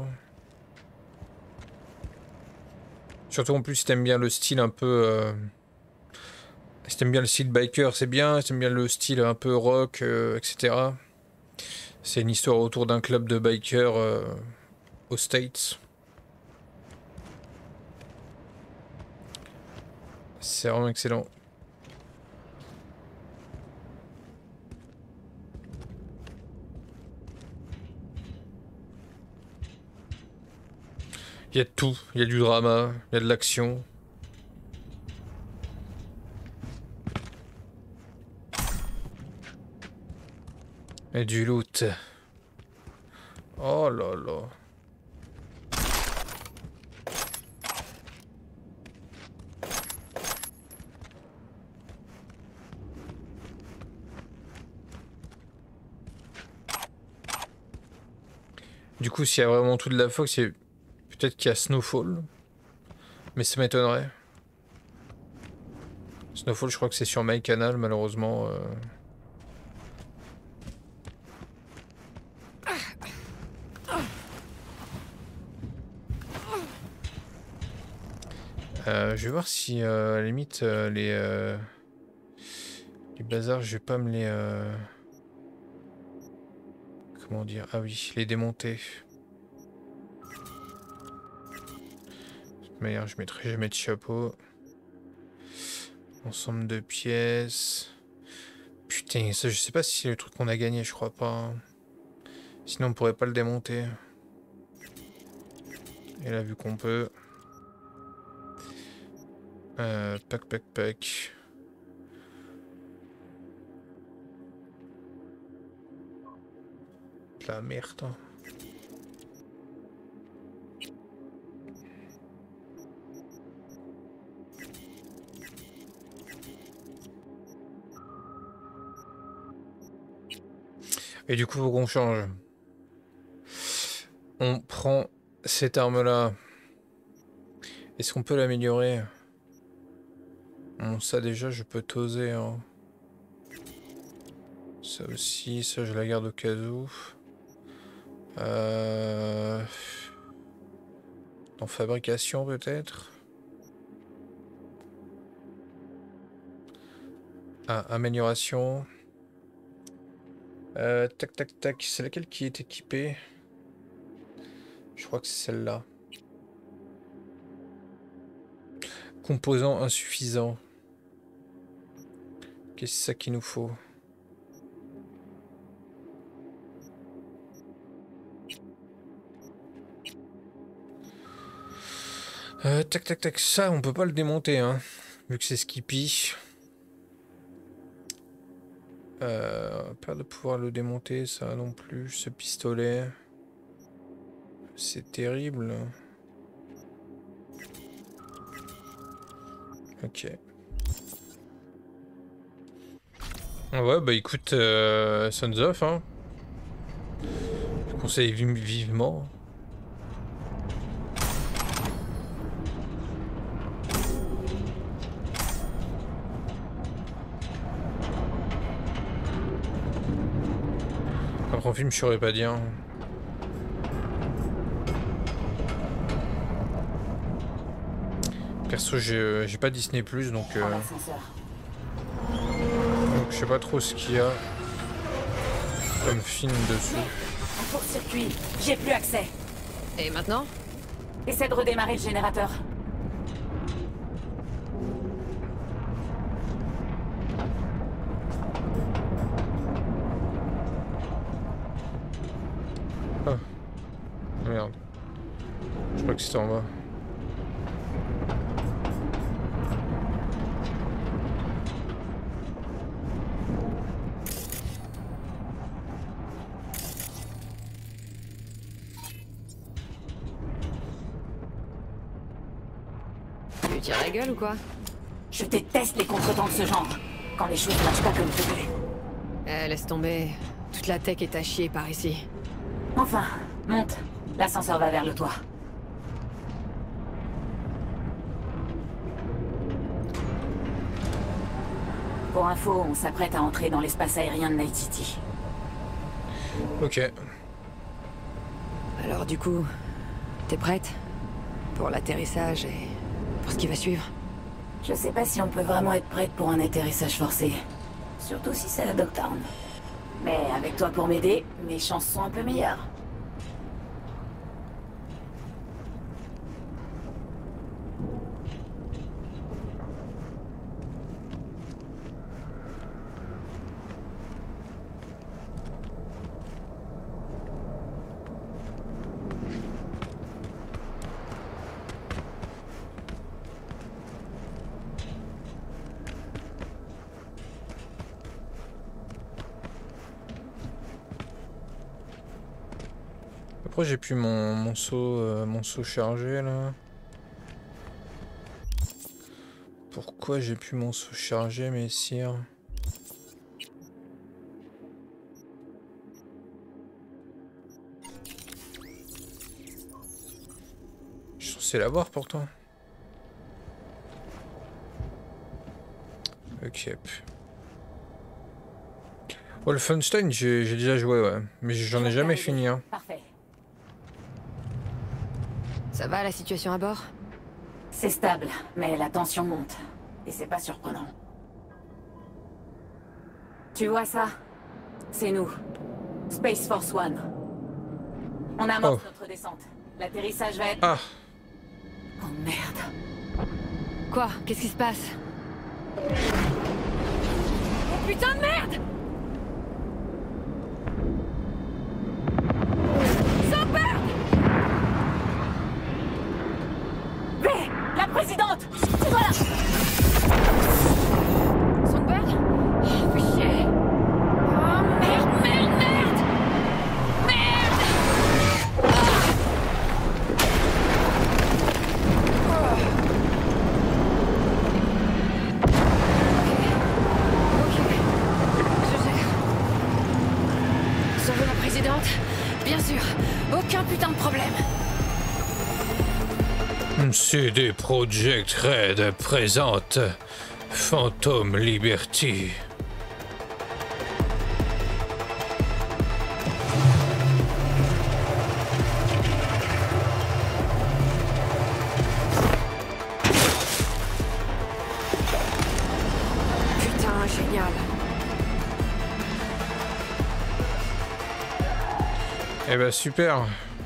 Speaker 1: Surtout en plus, si t'aimes bien le style un peu... si t'aimes bien le style biker, c'est bien. Si t'aimes bien le style un peu rock, etc. C'est une histoire autour d'un club de bikers aux States. C'est vraiment excellent. Il y a de tout. Il y a du drama, il y a de l'action. Et du loot. Oh là là. Du coup, s'il y a vraiment tout de la Fox, peut-être qu'il y a Snowfall. Mais ça m'étonnerait. Snowfall, je crois que c'est sur MyCanal, malheureusement. Je vais voir si, à la limite, les bazars, je vais pas me les... Comment dire? Ah oui, les démonter. De toute manière, je mettrai jamais de chapeau. Ensemble de pièces. Putain, ça, je sais pas si c'est le truc qu'on a gagné, je crois pas. Sinon, on pourrait pas le démonter. Et là, vu qu'on peut... Pack. La merde. Et du coup, faut qu'on change. On prend cette arme-là. Est-ce qu'on peut l'améliorer? Bon, ça déjà, je peux t'oser. Hein. Ça aussi, ça je la garde au cas où. Dans fabrication peut-être. Ah, amélioration. Tac tac tac. C'est laquelle qui est équipée? Je crois que c'est celle-là. Composants insuffisants. Qu'est-ce que c'est ça qu'il nous faut? Tac tac tac, ça on peut pas le démonter hein, vu que c'est Skippy. Pas de pouvoir le démonter, ça non plus, ce pistolet. C'est terrible. Ok. Ouais bah écoute, Sons of hein. Je conseille vivement. En film, je saurais pas dire. Perso, j'ai pas Disney+, donc je sais pas trop ce qu'il y a comme film dessus.
Speaker 7: Un court-circuit, j'ai plus accès.
Speaker 8: Et maintenant?
Speaker 7: Essaie de redémarrer le générateur.
Speaker 1: Merde. Je crois que c'était en bas.
Speaker 8: Tu tires la gueule ou quoi?
Speaker 7: Je déteste les contretemps de ce genre. Quand les choses marchent pas comme prévu.
Speaker 8: Laisse tomber. Toute la tech est à chier par ici.
Speaker 7: Enfin, monte. L'ascenseur va vers le toit. Pour info, on s'apprête à entrer dans l'espace aérien de Night City.
Speaker 1: Ok.
Speaker 8: Alors du coup, t'es prête? Pour l'atterrissage et pour ce qui va suivre?
Speaker 7: Je sais pas si on peut vraiment être prête pour un atterrissage forcé. Surtout si c'est la Dogtown. Mais avec toi pour m'aider, mes chances sont un peu meilleures.
Speaker 1: Pourquoi j'ai plus mon seau chargé là? Pourquoi j'ai plus mon seau chargé, messire? Je suis censé l'avoir pourtant. Ok. Wolfenstein, j'ai déjà joué, ouais. Mais j'en ai jamais fini. Hein.
Speaker 7: Parfait.
Speaker 8: Ça va la situation à bord?
Speaker 7: C'est stable, mais la tension monte. Et c'est pas surprenant. Tu vois ça? C'est nous. Space Force One. On amorce notre descente. L'atterrissage va être...
Speaker 1: Ah.
Speaker 7: Oh merde.
Speaker 8: Quoi? Qu'est-ce qui se passe? Oh putain de merde!
Speaker 7: La présidente! C'est toi là!
Speaker 8: Songbird? Oh, fais chier! Oh merde, merde, merde! Merde! Ok. Je gère. Sauver la présidente? Bien sûr. Aucun putain de problème.
Speaker 1: CD Projekt Red présente Phantom Liberty. Eh ben super.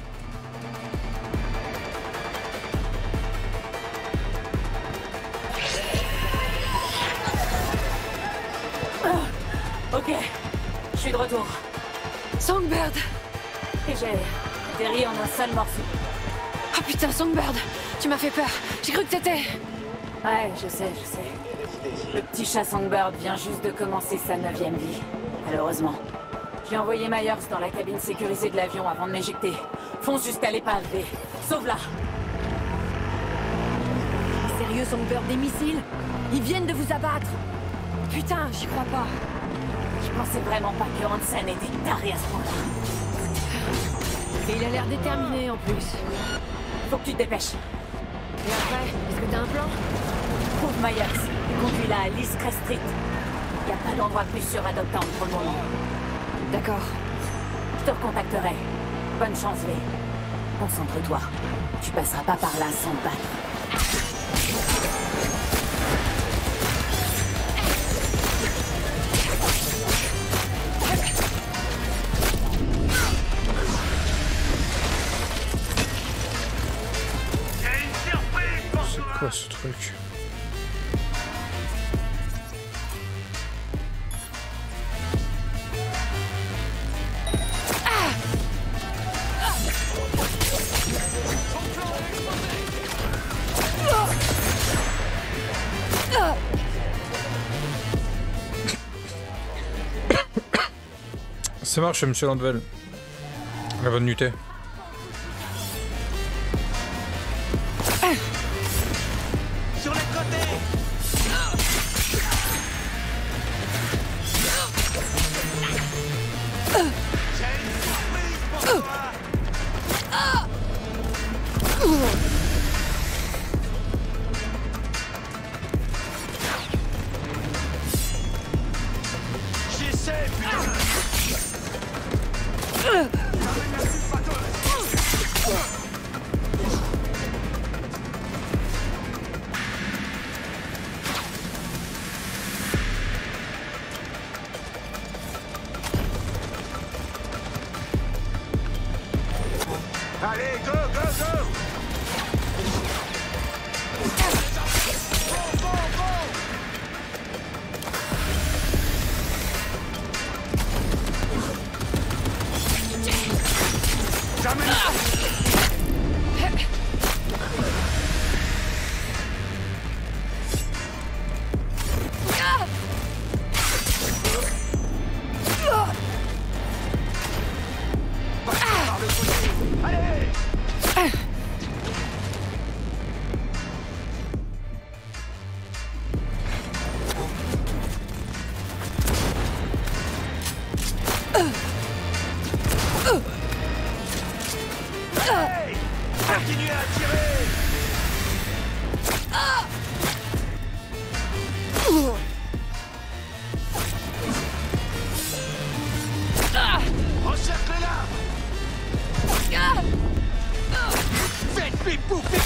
Speaker 7: Ok, je suis de retour.
Speaker 8: Songbird!
Speaker 7: Et j'ai atterri en un seul morceau.
Speaker 8: Ah putain, Songbird! Tu m'as fait peur. J'ai cru que t'étais...
Speaker 7: Ouais, je sais. Le petit chat Songbird vient juste de commencer sa 9e vie. Malheureusement. J'ai envoyé Myers dans la cabine sécurisée de l'avion avant de m'éjecter. Fonce jusqu'à l'épave V. Sauve-la!
Speaker 8: Sérieux, Songbird, des missiles? Ils viennent de vous abattre! Putain, j'y crois pas.
Speaker 7: Je pensais vraiment pas que Hansen était taré à ce point-là.
Speaker 8: Et il a l'air déterminé en plus.
Speaker 7: Faut que tu te dépêches.
Speaker 8: Et après, est-ce que t'as un plan?
Speaker 7: Trouve Myers. Conduis-la à East Crest Street. Y a pas d'endroit plus sûr à Dogtown pour le moment.
Speaker 8: D'accord.
Speaker 7: Je te recontacterai. Bonne chance, V. Concentre-toi. Tu passeras pas par là sans te battre.
Speaker 1: C'est quoi ce truc? Ça marche, monsieur Landvel. La bonne nuitée.
Speaker 11: Sur les côtés. J'ai une surprise pour toi. J'essaie, putain. Allez, go, go, go! Bon! Jamais! Continuez à tirer! Encerclez-la! Faites-lui bouffer!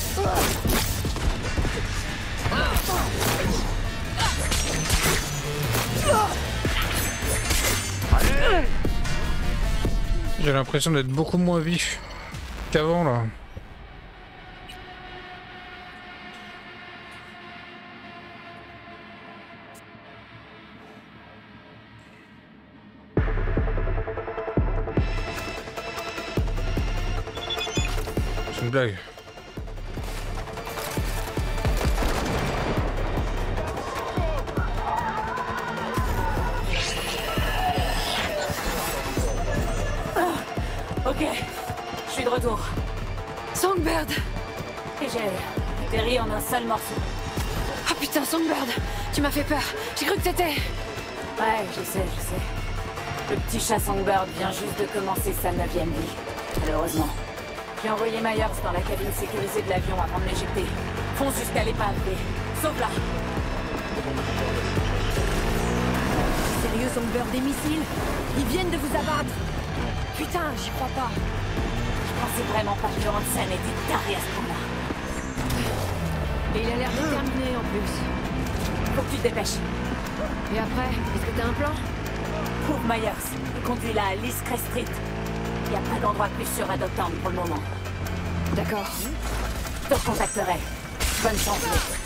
Speaker 11: Allez!
Speaker 1: J'ai l'impression d'être beaucoup moins vif qu'avant là. C'est une blague.
Speaker 7: Ok, je suis de retour.
Speaker 8: Songbird!
Speaker 7: Et j'ai atterri en un seul morceau.
Speaker 8: Ah putain, Songbird! Tu m'as fait peur. J'ai cru que t'étais...
Speaker 7: Ouais, je sais. Le petit chat Songbird vient juste de commencer sa 9e vie. Malheureusement. J'ai envoyé Myers dans la cabine sécurisée de l'avion avant de l'éjecter. Fonce jusqu'à l'épave V. Sauve-la!
Speaker 8: Sérieux, Songbird, des missiles? Ils viennent de vous abattre! Putain, j'y crois pas.
Speaker 7: Je pensais vraiment pas que Hansen était taré à ce point-là.
Speaker 8: Et il a l'air déterminé en plus.
Speaker 7: Faut que tu te dépêches.
Speaker 8: Et après, est-ce que t'as un plan?
Speaker 7: Trouve Myers et conduis-la à East Crest Street. Il n'y a pas d'endroit plus sûr à Dogtown pour le moment.
Speaker 8: D'accord.
Speaker 7: Je te contacterai. Bonne chance.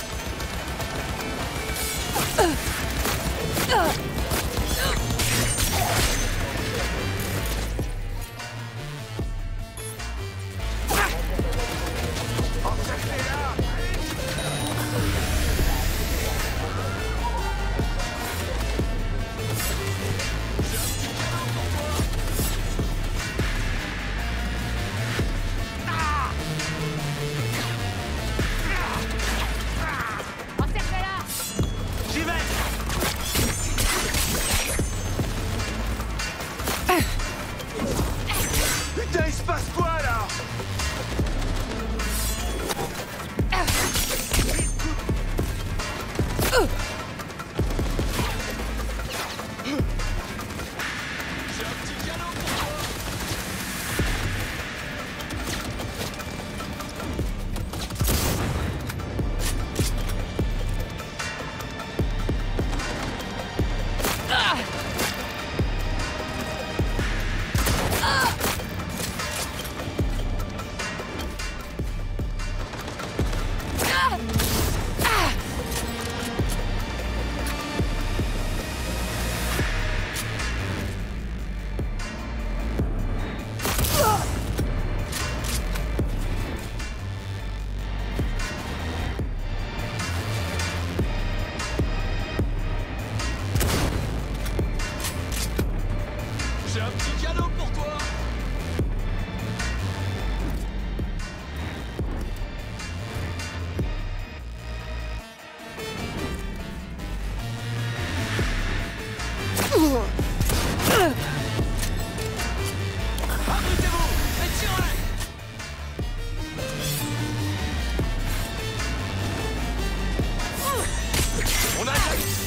Speaker 11: Putain, il se passe quoi là?
Speaker 5: J'ai un petit cadeau pour toi. Abritez-vous et tirez. On a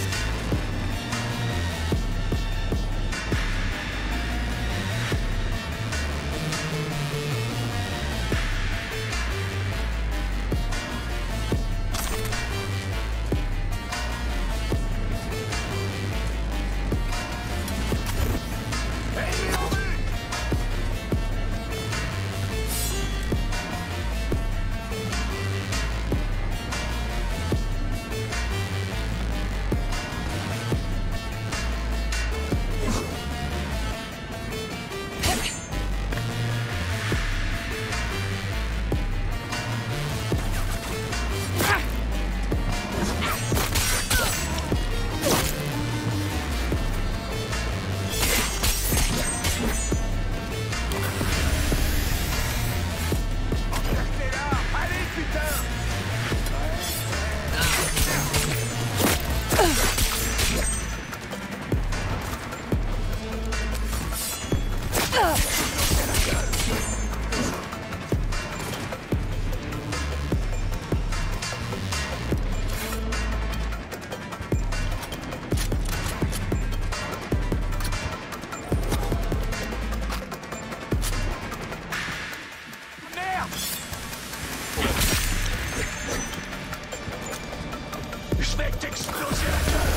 Speaker 5: Je vais t'exploser la gueule.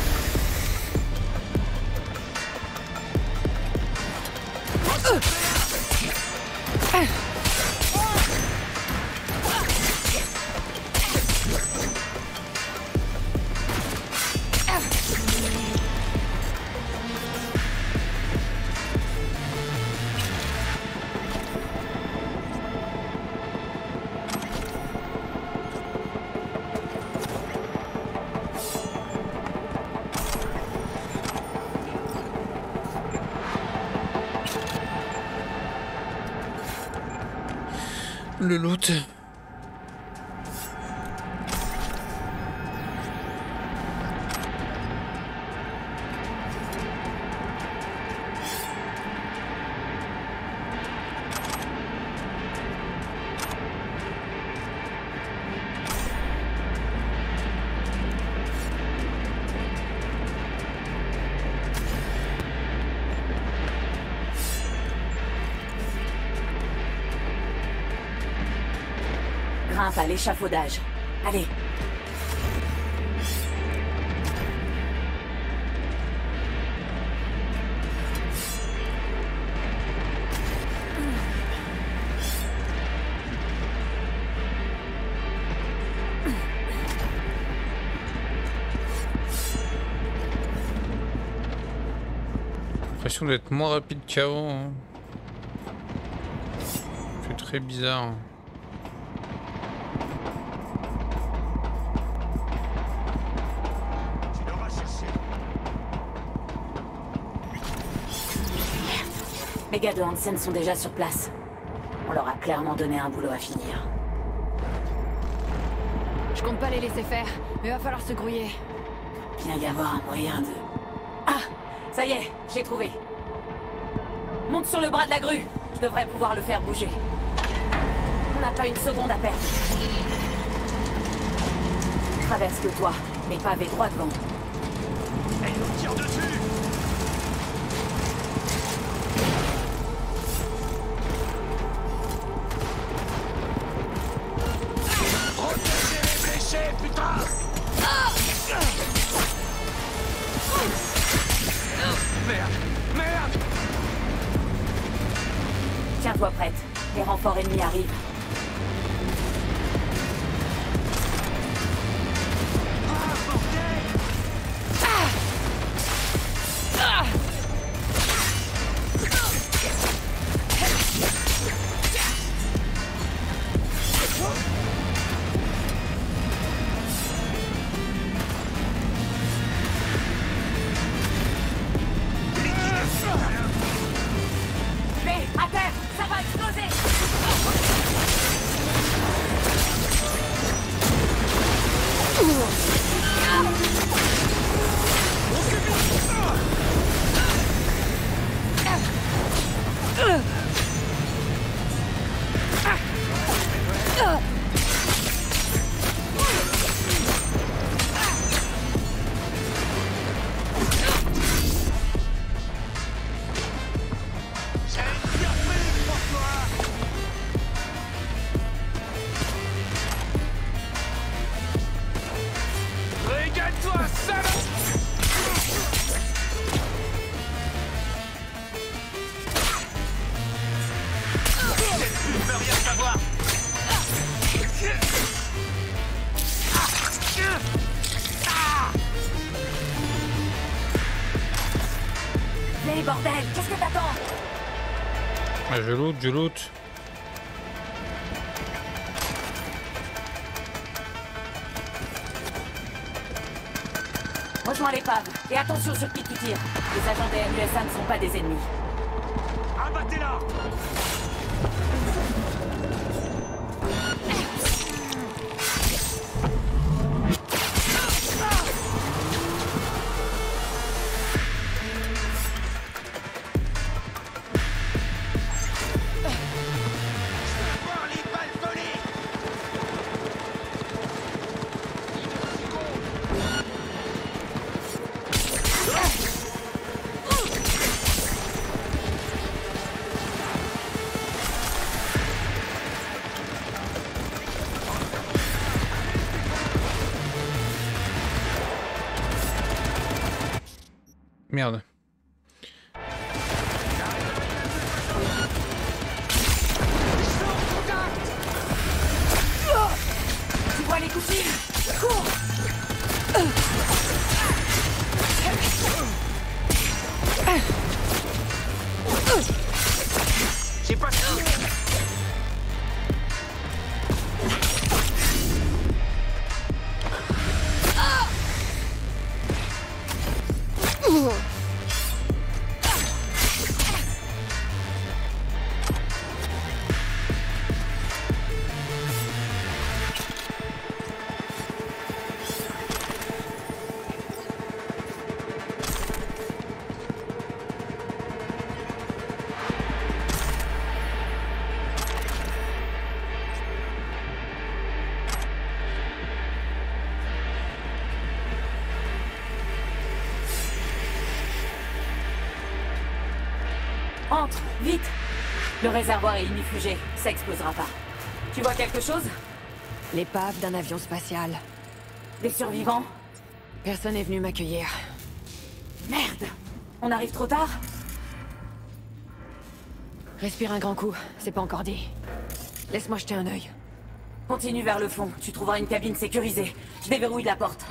Speaker 1: Le loot.
Speaker 7: Grimpe à l'échafaudage. Allez.
Speaker 17: l'impression d'être moins rapide qu'avant. Hein. C'est très bizarre.
Speaker 7: Les gars de Hansen sont déjà sur place. On leur a clairement donné un boulot à finir.
Speaker 8: Je compte pas les laisser faire, mais va falloir se grouiller.
Speaker 7: Vient y avoir un moyen de... Ah! Ça y est, j'ai trouvé. Monte sur le bras de la grue. Je devrais pouvoir le faire bouger. On n'a pas une seconde à perdre. Traverse le toit, mais pavé droit devant.
Speaker 15: Elle nous tire dessus!
Speaker 3: Protégez les blessés, putain!
Speaker 15: Merde! Merde!
Speaker 7: Tiens-toi prête. Les renforts ennemis arrivent. Hey bordel, qu'est-ce que t'attends?
Speaker 17: Ah, je loot.
Speaker 7: Rejoins l'épave et attention sur qui tu tires. Les agents des MUSA ne sont pas des ennemis.
Speaker 15: Abattez-la!
Speaker 17: Merde.
Speaker 7: Tu vois les coups. Cours.
Speaker 15: J'ai pas...
Speaker 7: Entre, vite! Le réservoir est inifugé, ça explosera pas. Tu vois quelque chose?
Speaker 8: L'épave d'un avion spatial.
Speaker 7: Des survivants?
Speaker 8: Personne n'est venu m'accueillir.
Speaker 7: Merde! On arrive trop tard?
Speaker 8: Respire un grand coup, c'est pas encore dit. Laisse-moi jeter un œil.
Speaker 7: Continue vers le fond, tu trouveras une cabine sécurisée. Je déverrouille la porte.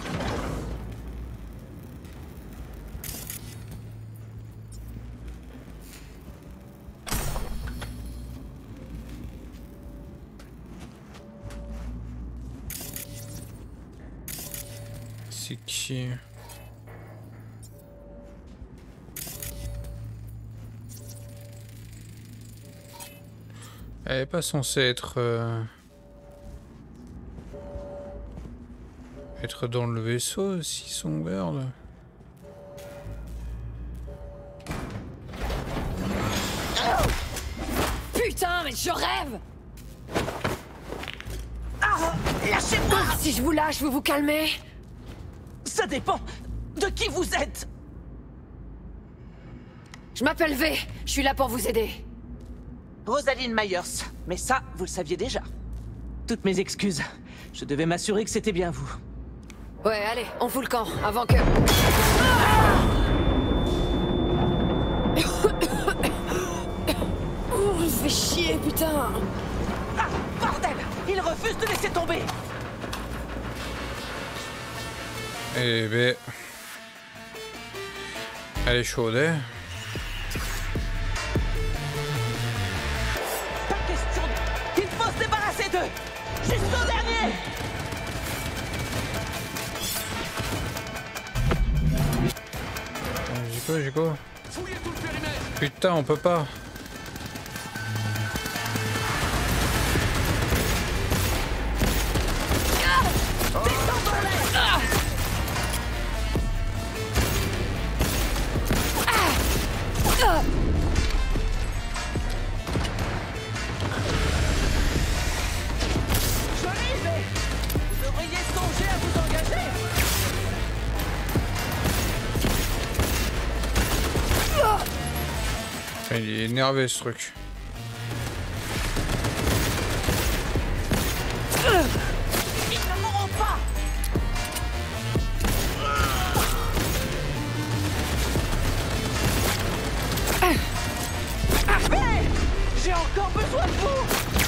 Speaker 17: C'est qui? Elle est pas censée être dans le vaisseau si Songbird.
Speaker 8: Putain, mais je rêve!
Speaker 12: Ah, lâchez-moi!
Speaker 8: Si je vous lâche, vous vous calmez?
Speaker 12: Ça dépend de qui vous êtes.
Speaker 8: Je m'appelle V, je suis là pour vous aider.
Speaker 12: Rosaline Myers, mais ça, vous le saviez déjà. Toutes mes excuses. Je devais m'assurer que c'était bien vous.
Speaker 8: Ouais, allez, on fout le camp, avant que... Oh, je fais chier, putain!
Speaker 12: Ah, bordel! Il refuse de laisser tomber!
Speaker 17: Eh ben... Elle est chaude, hein?
Speaker 12: Pas question de... Il faut se débarrasser d'eux! Jusqu'au dernier!
Speaker 17: J'ai quoi? Putain, on peut pas.
Speaker 12: Vous devriez songer à vous engager!
Speaker 17: Il est énervé ce truc.
Speaker 12: Ils ne mourront pas! Hey! J'ai encore besoin de vous!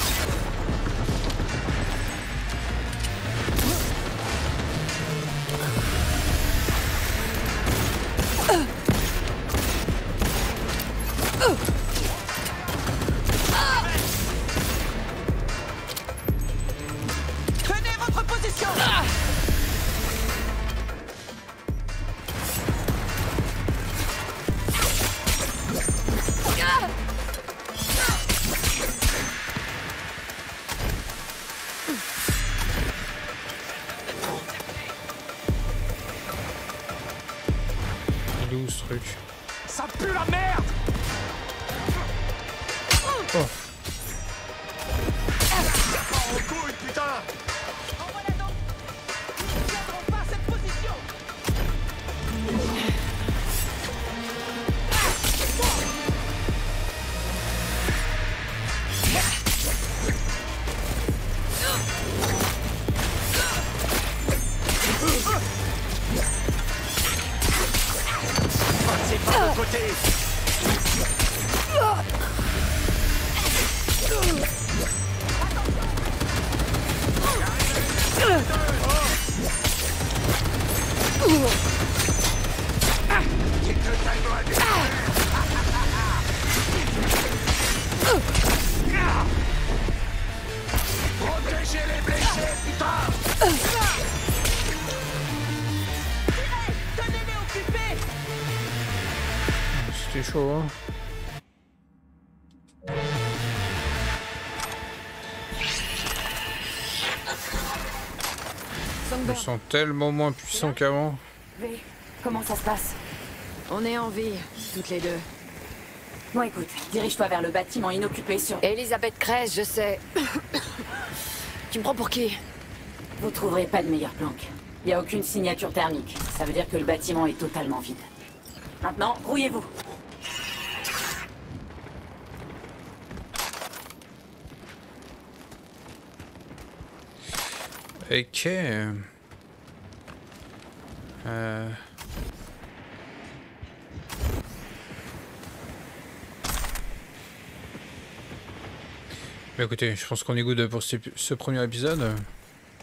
Speaker 12: Tenez votre position!
Speaker 17: Il est où ce truc?
Speaker 12: Ça pue la merde!
Speaker 17: Oh.
Speaker 15: Oh, couille, putain!
Speaker 12: En voilà donc! Ils ne tiendront pas cette position!
Speaker 15: C'est pas de côté!
Speaker 10: Protégez les blessés, putain!
Speaker 12: Tenez-les occupés!
Speaker 17: C'était chaud, hein? Je me sens tellement moins puissant qu'avant.
Speaker 7: V, comment ça se passe?
Speaker 8: On est en vie, toutes les deux.
Speaker 7: Bon, écoute, dirige-toi vers le bâtiment inoccupé sur...
Speaker 8: Elisabeth Kress, je sais. Tu me prends pour qui?
Speaker 7: Vous trouverez pas de meilleure planque. Il n'y a aucune signature thermique. Ça veut dire que le bâtiment est totalement vide. Maintenant, grouillez-vous.
Speaker 17: Ok. Mais écoutez, je pense qu'on est good pour ce premier épisode.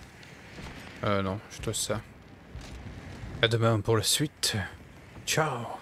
Speaker 17: Non, je tosse ça. À demain pour la suite. Ciao.